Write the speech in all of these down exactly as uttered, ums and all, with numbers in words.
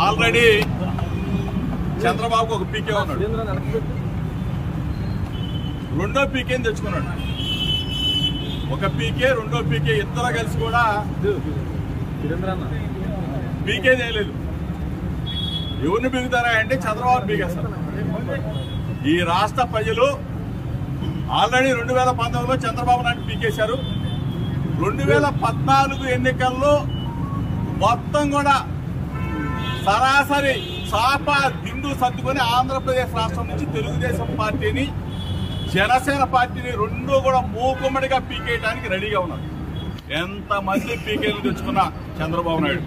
Already Chandrababu ఒక పీకే ఉన్నాడు, రెండో పీకేని తెచ్చుకున్నాడు. ఒక పీకే రెండో పీకే ఇద్దరు కలిసి కూడా పీకే చేయలేదు. ఎవరిని పీకుతారా అంటే చంద్రబాబు పీకేస్తారు. ఈ రాష్ట్ర ప్రజలు ఆల్రెడీ రెండు వేల పంతొమ్మిదిలో చంద్రబాబు నాయుడు పీకేశారు. రెండు వేల పద్నాలుగు ఎన్నికల్లో మొత్తం కూడా సరాసరి చాప దిండు సర్దుకొని ఆంధ్రప్రదేశ్ రాష్ట్రం నుంచి తెలుగుదేశం పార్టీని జనసేన పార్టీని రెండు కూడా మూకుమ్మడిగా పీకేయడానికి రెడీగా ఉన్నారు. ఎంతమంది పీకేలు తెచ్చుకున్నా చంద్రబాబు నాయుడు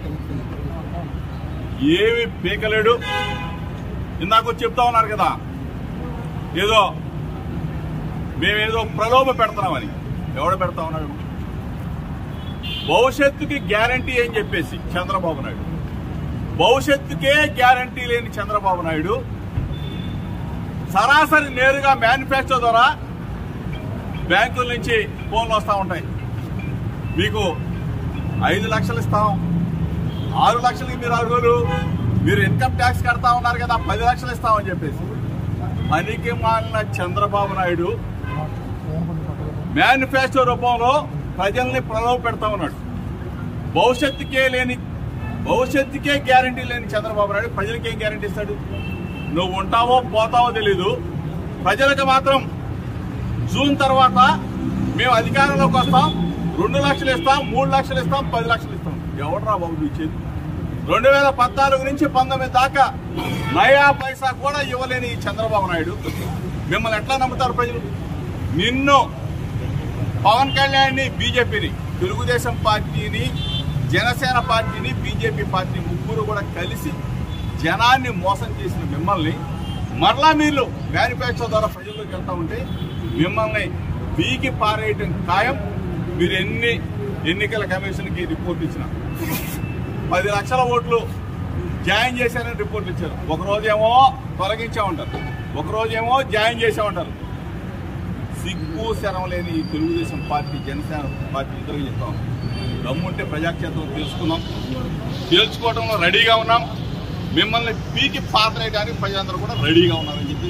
ఏమి పీకలేడు. ఇందాక చెప్తా ఉన్నారు కదా ఏదో మేమేదో ప్రలోభ పెడుతున్నామని. ఎవడ పెడతా ఉన్నాడు? భవిష్యత్తుకి గ్యారంటీ అని చెప్పేసి చంద్రబాబు నాయుడు, భవిష్యత్తుకే గ్యారంటీ లేని చంద్రబాబు నాయుడు సరాసరి నేరుగా మేనిఫెస్టో ద్వారా బ్యాంకుల నుంచి ఫోన్లు వస్తూ ఉంటాయి. మీకు ఐదు లక్షలు ఇస్తాం, ఆరు లక్షలకి మీరు అర్హులు, మీరు ఇన్కమ్ ట్యాక్స్ కడతా ఉన్నారు కదా పది లక్షలు ఇస్తామని చెప్పేసి పనికి మాలిన చంద్రబాబు నాయుడు మేనిఫెస్టో రూపంలో ప్రజల్ని ప్రలోభ పెడతా ఉన్నాడు. భవిష్యత్తుకే లేని భవిష్యత్తుకే గ్యారంటీ లేని చంద్రబాబు నాయుడు ప్రజలకి ఏం గ్యారంటీ ఇస్తాడు? నువ్వు ఉంటావో పోతావో తెలీదు. ప్రజలకు మాత్రం జూన్ తర్వాత మేము అధికారంలోకి వస్తాం, రెండు లక్షలు ఇస్తాం, మూడు లక్షలు ఇస్తాం, పది లక్షలు ఇస్తాం. ఎవడరా బాబు ఇచ్చేది? రెండు వేల పద్నాలుగు నుంచి పంతొమ్మిది దాకా నయా పైసా కూడా ఇవ్వలేని చంద్రబాబు నాయుడు మిమ్మల్ని ఎట్లా నమ్ముతారు ప్రజలు? నిన్ను పవన్ కళ్యాణ్ని, బీజేపీని, తెలుగుదేశం పార్టీని, జనసేన పార్టీని, బీజేపీ పార్టీ ముగ్గురు కూడా కలిసి జనాన్ని మోసం చేసిన మిమ్మల్ని మరలా మీరు మేనిఫెస్టో ద్వారా ప్రజల్లోకి వెళ్తా ఉంటే మిమ్మల్ని పీకి పారేయటం ఖాయం. మీరు ఎన్ని ఎన్నికల కమిషన్కి రిపోర్ట్ ఇచ్చిన పది లక్షల ఓట్లు జాయిన్ చేశారని రిపోర్ట్ ఇచ్చారు. ఒకరోజేమో తొలగించామంటారు, ఒకరోజేమో జాయిన్ చేసామంటారు. సిగ్గు శరం లేని ఈ తెలుగుదేశం పార్టీ, జనసేన పార్టీ ఇద్దరికి చెప్తాం. దమ్ముంటే ప్రజాక్షేత్రం తెలుసుకున్నాం, తెలుసుకోవడంలో రెడీగా ఉన్నాం. మిమ్మల్ని పీకి పాత్రేయడానికి ప్రజలందరూ కూడా రెడీగా ఉన్నారని చెప్పి